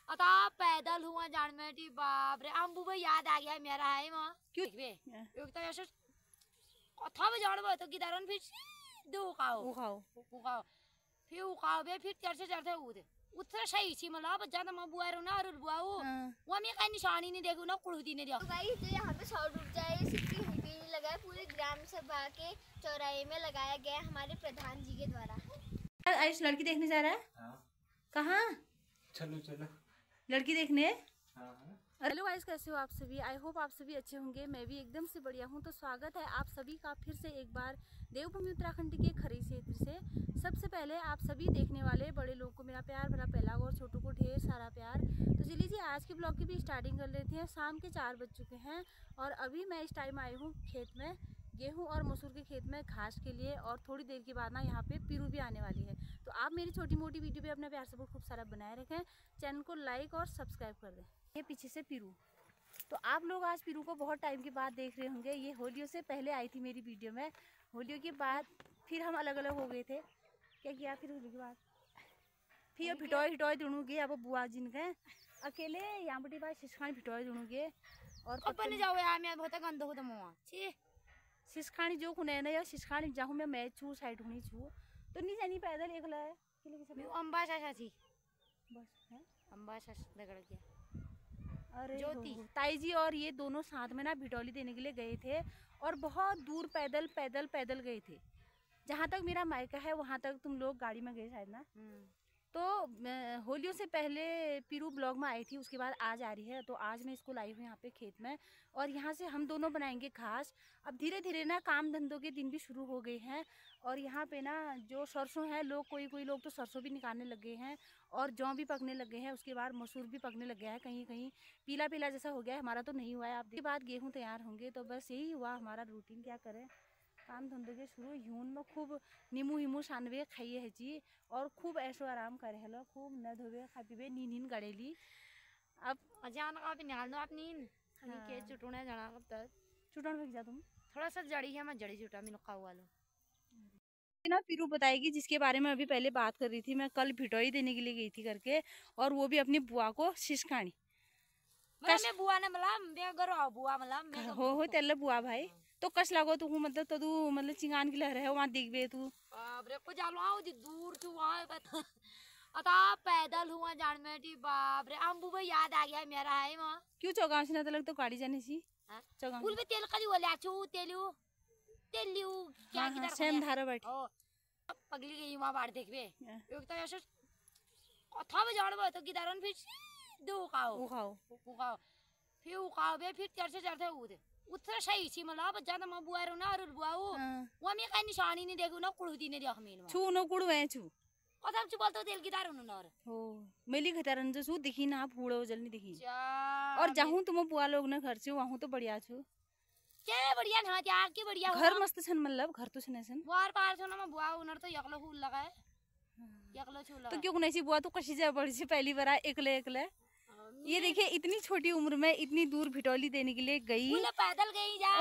अता पैदल हुआ जान में टी बाप रे अम्बू भाई याद आ गया मेरा है वहाँ क्यों एक तो ऐसे कथा में जान तो गिटारन फिर दो उखाओ फिर उखाओ बे फिर चढ़ते उधर उतना सही सी मतलब ज्यादा मैं बुआ रो ना और बुआओ वो मैं कहीं निशानी नहीं देखू ना कुड़ती नहीं दिया। तो गाइस जो यहाँ पे शॉट उठ जाए सिक्की यहीं पे नहीं लगा है, पूरे ग्राम सभा के चौराहे में लगाया गया हमारे प्रधान जी के द्वारा। आयुष लड़की देखने जा रहा है? कहाँ? चलो लड़की देखने। हेलो गाइस, कैसे हो आप सभी? आई होप आप सभी अच्छे होंगे। मैं भी एकदम से बढ़िया हूँ। तो स्वागत है आप सभी का फिर से एक बार देवभूमि उत्तराखंड के खरी क्षेत्र से। सबसे पहले आप सभी देखने वाले बड़े लोगों को मेरा प्यार भरा पहला और छोटों को ढेर सारा प्यार। तो चलिए जी आज के ब्लॉग की भी स्टार्टिंग कर लेते हैं। शाम के 4 बज चुके हैं और अभी मैं इस टाइम आई हूँ खेत में, गेहूं और मसूर के खेत में घास के लिए। और थोड़ी देर के बाद ना यहाँ पे पिरू भी आने वाली है। तो आप मेरी छोटी मोटी वीडियो पे अपना प्यार सपोर्ट खूब सारा बनाए रखें, चैनल को लाइक और सब्सक्राइब कर दें। ये पीछे से पिरू, तो आप लोग आज पिरू को बहुत टाइम के बाद देख रहे होंगे। ये होलियों से पहले आई थी मेरी वीडियो में, होलियों के बाद फिर हम अलग अलग हो गए थे। क्या किया फिर होली के बाद? फिर भिटोए दूंगे अब बुआ जिन गए अकेले यहाँ बटी बात शिशखानी भिटोए दूंगे और अपन जाओ यार मैं बहुत गंदा हो मुआ छी शिशखानी जो खुने ना या शिशखानी जाऊँ मैं छू साइड हुई छू तो नहीं जानी पैदल एकला है अम्बा चाचा थी बस है अम्बा चाचा दगड़ गया। अरे ताई जी और ये दोनों साथ में ना भिटौली देने के लिए गए थे और बहुत दूर पैदल गए थे। जहाँ तक मेरा मायका है वहाँ तक तुम लोग गाड़ी में गए शायद ना। तो होलियों से पहले पिरू ब्लॉग में आई थी, उसके बाद आज आ रही है। तो आज मैं इसको लाई हूँ यहाँ पे खेत में और यहाँ से हम दोनों बनाएंगे घास। अब धीरे धीरे ना काम धंधों के दिन भी शुरू हो गए हैं और यहाँ पे ना जो सरसों है लोग कोई लोग तो सरसों भी निकालने लग गए हैं और जौ भी पकने लग गए हैं। उसके बाद मसूर भी पकने लग गया है, कहीं कहीं पीला जैसा हो गया है। हमारा तो नहीं हुआ है। आप के बाद गेहूँ तैयार होंगे। तो बस यही हुआ हमारा रूटीन। क्या करें, काम धंधे के शुरू यून में खूब नीमू सानवे खाइए है जी और खूब ऐशो आराम करे हेलो, खूब न धोवे खा पीवे नींद गड़ेली। अब अचानक आप निकाल दो आप नींद के चुटुने जाना कब तक चुटन फेंक जा तुम थोड़ा सा जड़ी है मैं जड़ी चुटा में लुका हुआ लो ना। पिरू बताएगी जिसके बारे में अभी पहले बात कर रही थी। मैं कल भिटोई देने के लिए गई थी करके और वो भी अपनी बुआ को शिशखानी मैं बुआ ने मतलब बुआ मतलब हो तेल बुआ भाई तो कस लागो तू मतलब तो तू मतलब चिंगान की लहर है वहाँ दिख बे तू अरे को जालो दूर तू वहाँ अता पैदल हुआ जान में टी बाप रे अम्बू भाई याद आ गया मेरा है वहाँ क्यों चौगांव से ना तो लग तो गाड़ी जाने सी चौगांव फूल पे तेल का जो ले आचू तेलू क्या किधर सेम धारा बैठ पगली गई वहाँ बाढ़ देख बे एक तो ऐसे कथा में जान तो गिटारन फिर दो उखाओ फिर उखाओ बे फिर चढ़ते उधर उतना सही सी मतलब ज्यादा मैं बुआ रो ना और बुआओ वो मैं कहीं निशानी नहीं देखू ना कुड़ती नहीं दिया हमें छू न कुड़वे छू कथा में बोलतो तेल गिटार उन और हो मेली खतरन जो छू दिखी ना फूड़ो जल नहीं दिखी और जाहूं तुम बुआ लोग ना घर से वहां तो बढ़िया छू क्या बढ़िया ना यार के बढ़िया घर मस्त छन मतलब घर तो छने छन वार पार छो ना मैं बुआ उनर तो यकलो फूल लगा है यकलो छू लगा तो क्यों नहीं सी बुआ तो कशी जा बड़ी सी पहली बार एकले ये देखिए इतनी छोटी उम्र में इतनी दूर भिटौली देने के लिए गई, पैदल गई जा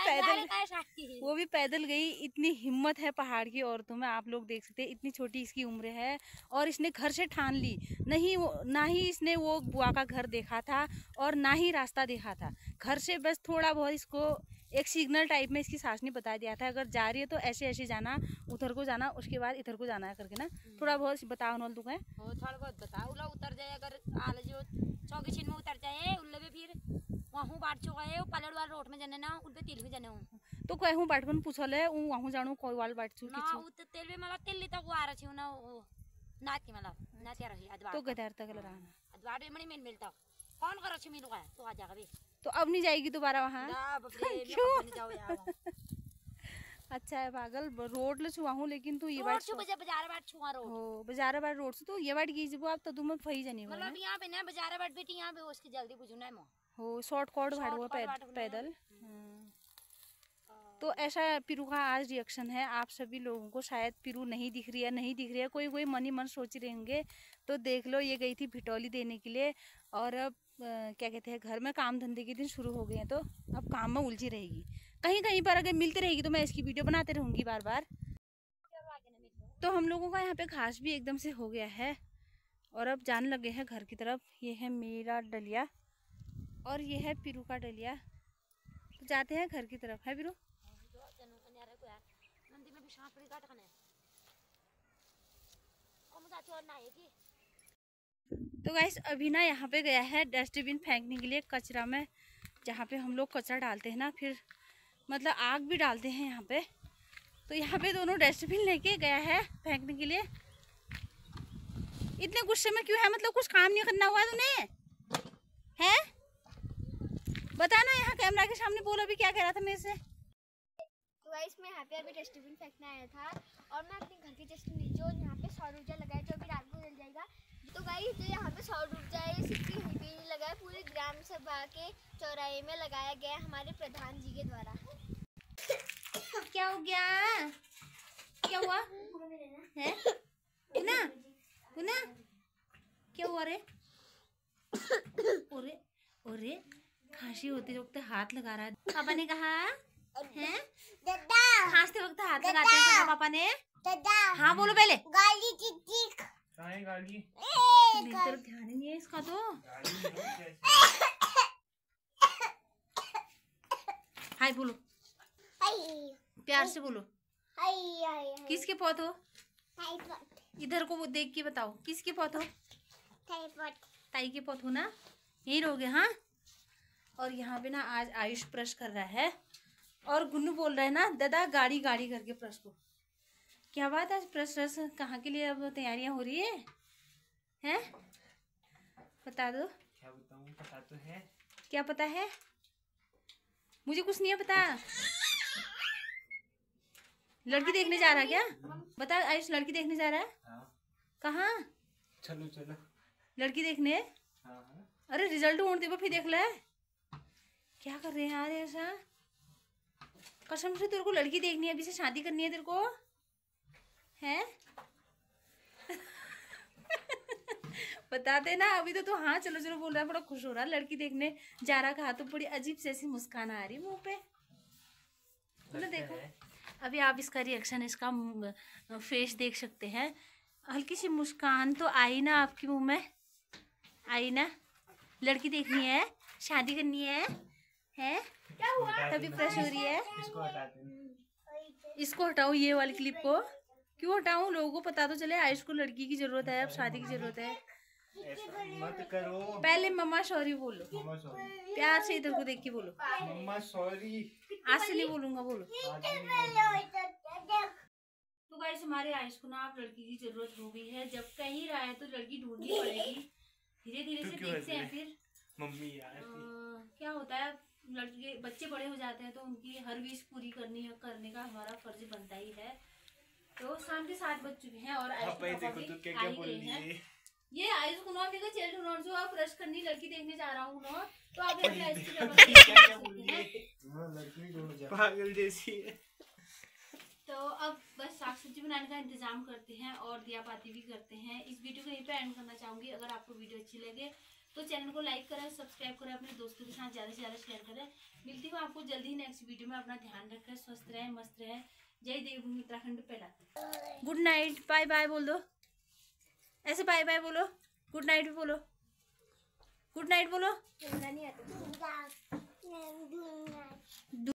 वो भी पैदल गई। इतनी हिम्मत है पहाड़ की औरतों में, आप लोग देख सकते हैं। इतनी छोटी इसकी उम्र है और इसने घर से ठान ली नहीं ना ही इसने वो बुआ का घर देखा था और ना ही रास्ता देखा था। घर से बस थोड़ा बहुत इसको एक सिग्नल टाइप में इसकी सास ने बता दिया था अगर जा रही है तो ऐसे जाना, उधर को जाना, उसके बाद इधर को जाना है करके ना थोड़ा बहुत बताओ नल तू है थोड़ा बहुत बताओ उतर जाए अगर आल जो चौकी छिन में उतर जाए उल्ले भी फिर वहाँ बाट चुका है पलड़ वाल रोड में जाने ना उन पे तेल भी जाने हूँ तो कहूँ बाट पन पूछल है वहाँ जाणू कोई वाल बाट छु ना उत तेल भी मतलब तेल तक वो आ रहा छी ना वो नाती मतलब नाती आ रही अदवार तो गदार तक रहना अदवार में नहीं मिलता कौन कर छी मिलूगा तो आ जाएगा भी तो अब नहीं जाएगी दोबारा वहाँ क्यों अच्छा है पागल रोड ले छुआ हूँ लेकिन तू ये बात बाजार बाट छुआ रोड हो बाजार बाट रोड से तो ये बात की जब आप तो तुम फही जानी हो मतलब यहाँ पे ना बाजार बाट बेटी यहाँ पे उसकी जल्दी बुझू ना हो शॉर्ट कॉर्ड भाड़ो पैदल तो ऐसा पिरू का आज रिएक्शन है। आप सभी लोगों को शायद पिरू नहीं दिख रही है कोई मन ही मन सोच रहे होंगे। तो देख लो ये गई थी भिटौली देने के लिए और अब क्या कहते हैं घर में काम धंधे के दिन शुरू हो गए हैं तो अब काम में उलझी रहेगी। कहीं पर अगर मिलती रहेगी तो मैं इसकी वीडियो बनाते रहूंगी बार। तो हम लोगों का यहाँ पे घास भी एकदम से हो गया है और अब जाने लगे हैं घर की तरफ। ये है मेरा डलिया और ये है पिरू का डलिया। तो जाते हैं घर की तरफ, है पिरू? तो गाइस अभी ना यहाँ पे गया है डस्टबिन फेंकने के लिए कचरा में, जहाँ पे हम लोग कचरा डालते हैं ना, फिर मतलब आग भी डालते हैं यहाँ पे। तो यहाँ पे दोनों डस्टबिन लेके गया है फेंकने के लिए। इतने गुस्से में क्यों है? मतलब कुछ काम नहीं करना हुआ तूने है? बता ना, यहाँ कैमरा के सामने बोल अभी क्या कह रहा था मेरे से। तो गाइस मैं यहाँ पे अभी डस्टबिन फेंकने आया था और मैं अपने घर की डस्टबिन जो यहाँ पे सौर ऊर्जा लगा है, जो अभी रात को जल जाएगा। तो गाइस जो यहाँ पे सौर ऊर्जा है सिर्फ यहीं पे नहीं लगा है, पूरे ग्राम सभा के चौराहे में लगाया गया है हमारे प्रधान जी के द्वारा। क्या हो गया? क्या हुआ है? गुना गुना क्या हुआ रे? ओरे ओरे खांसी होते वक्त हाथ लगा रहा है। पापा ने कहा है खांसते वक्त हाथ लगाते हैं पापा ने। हाँ बोलो पहले। गाली टिक गाली तरफ ध्यान ही नहीं है इसका तो। हाय बोलो, प्यार से बोलो। किसके पौध हो? इधर को वो देख के बताओ, किसके पौध हो? ताई के पौध हो ना, यही रहोगे। हाँ। और यहाँ पे ना आज आयुष ब्रश कर रहा है और गुन्नू बोल रहा है ना दादा गाड़ी गाड़ी करके ब्रश को। क्या बात है, ब्रश कहाँ के लिए अब तैयारियां हो रही है? हैं? बता दो। क्या बताऊं? पता तो है। क्या पता है? मुझे कुछ नहीं है पता। लड़की देखने जा रहा है क्या? बता आयुष, लड़की देखने जा रहा है? हाँ। कहाँ? चलो चलो लड़की देखने। हाँ। अरे रिजल्ट ढूंढते हुए फिर देख ले। क्या कर रहे हैं यार ऐसा? कसम से तेरे को लड़की देखनी है, अभी से शादी करनी है तेरे को है? बताते ना, अभी तो तू हाँ चलो चलो बोल रहा है, बड़ा खुश हो रहा है। लड़की देखने जा रहा, कहा तो बड़ी अजीब से ऐसी मुस्कान आ रही मुंह पे। तूने देखा? अभी आप इसका रिएक्शन, इसका फेस देख सकते हैं। हल्की सी मुस्कान तो आई ना आपके मुंह में, आई ना? लड़की देखनी है, शादी करनी है तभी फ्रेश हो रही है। इसको हटाते हैं। इसको हटाओ, ये वाली क्लिप को क्यों हटाऊं? लोगों को पता तो चले आयुष को लड़की की जरूरत है, अब शादी की जरूरत है। ऐसा मत करो। पहले मम्मा सॉरी बोलो, मम्मा सॉरी। प्यार से इधर को देख के बोलो। मम्मा सॉरी। आज से नहीं बोलूंगा, बोलो। आज नहीं। तो गाइस हमारे आयुष को ना अब लड़की की जरूरत हो गई है। जब कह ही रहा है तो लड़की ढूंढनी पड़ेगी। धीरे धीरे से देखते हैं फिर मम्मी यार क्या होता है। लड़के बच्चे बड़े हो जाते हैं तो उनकी हर विश पूरी करने का हमारा फर्ज बनता ही है। तो शाम के 7 बज चुके हैं और आयुष के पापा भी क्या आ ही बोल गए रही हैं। है? ये आयुष को ना देखो चल ढूंढ जो आप ब्रश करनी लड़की देखने जा रहा हूँ ना, तो आप अपने आयुष के पापा को क्या देख बोल सकते रही हैं। है? लड़की ढूंढ जा, पागल जैसी है। तो अब बस साग सब्जी बनाने का इंतजाम करते हैं और दिया पाती भी करते हैं। इस वीडियो को यहीं पे एंड करना चाहूंगी। अगर आपको वीडियो अच्छी लगे तो चैनल को लाइक करें, सब्सक्राइब करें, अपने दोस्तों के साथ ज़्यादा से ज़्यादा शेयर करें। मिलती हूँ आपको जल्दी ही नेक्स्ट वीडियो में। अपना ध्यान रखें, स्वस्थ रहें, मस्त रहें। जय देवभूमि उत्तराखंड पहला। गुड नाइट, बाय बाय बोल दो। ऐसे बाय बाय बोलो, गुड नाइट भी बोलो, गुड नाइट बोलो। नहीं आता।